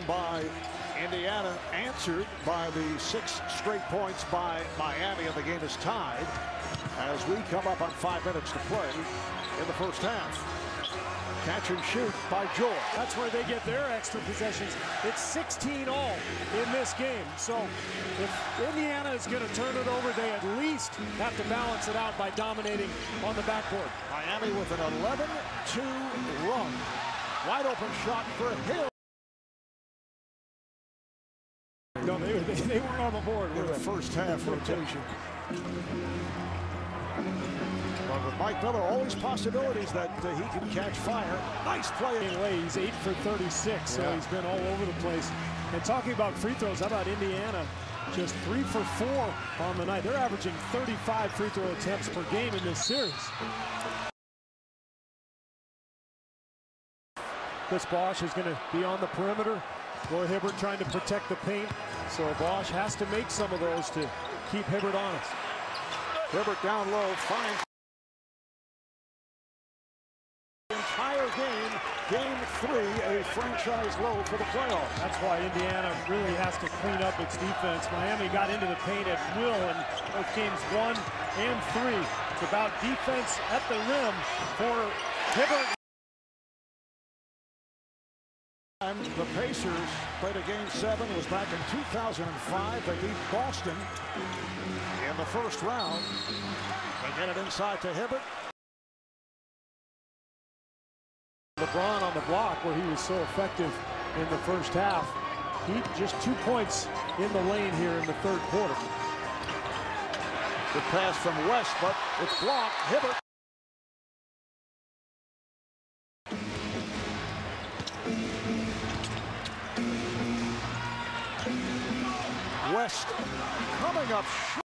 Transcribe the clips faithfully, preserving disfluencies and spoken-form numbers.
By Indiana, answered by the six straight points by Miami, and the game is tied as we come up on five minutes to play in the first half. Catch and shoot by George. That's where they get their extra possessions. It's sixteen all in this game. So if Indiana is going to turn it over, they at least have to balance it out by dominating on the backboard. Miami with an eleven two run. Wide open shot for Hill. No, they, they, they weren't on the board. In the first half rotation. But with Mike Miller, always possibilities that uh, he can catch fire. Nice play. Anyway, he's eight for thirty-six, so yeah. he's been all over the place. And talking about free throws, how about Indiana? Just three for four on the night. They're averaging thirty-five free throw attempts per game in this series. Chris Bosh is going to be on the perimeter. Roy Hibbert trying to protect the paint. So Bosh has to make some of those to keep Hibbert honest. Hibbert down low, finds the entire game, game three, a franchise low for the playoffs. That's why Indiana really has to clean up its defense. Miami got into the paint at will in both games one and three. It's about defense at the rim for Hibbert. And the Pacers played a game seven. It was back in two thousand five. They beat Boston in the first round. They get it inside to Hibbert. LeBron on the block where he was so effective in the first half. Heat just two points in the lane here in the third quarter. Good pass from West, but it's blocked. Hibbert. West coming up short.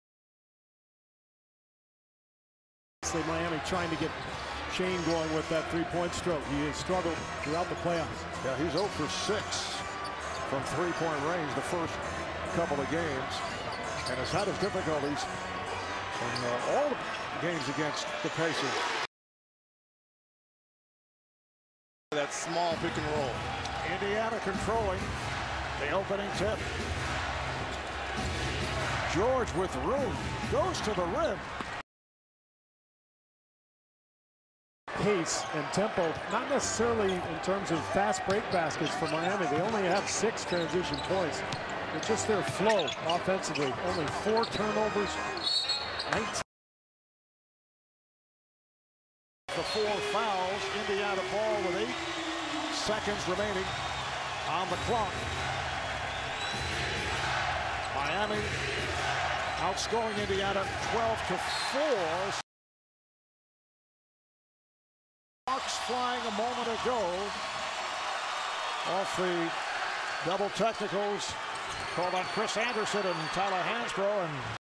Miami trying to get Shane going with that three-point stroke. He has struggled throughout the playoffs. Yeah, he's zero for six from three-point range the first couple of games, and has had his difficulties in uh, all the games against the Pacers. That small pick and roll. Indiana controlling the opening tip. George with room, goes to the rim. Pace and tempo, not necessarily in terms of fast break baskets for Miami. They only have six transition points. It's just their flow offensively. Only four turnovers. nineteen. The four fouls. Indiana ball with eight seconds remaining on the clock. Miami outscoring Indiana twelve to four. Sparks flying a moment ago off the double technicals called on Chris Anderson and Tyler Hansbrough, and